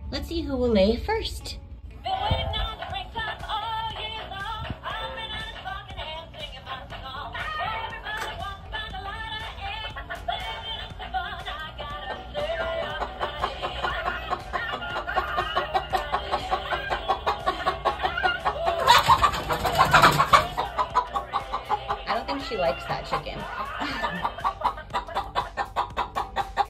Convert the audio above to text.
Let's see who will lay first. I don't think she likes that chicken.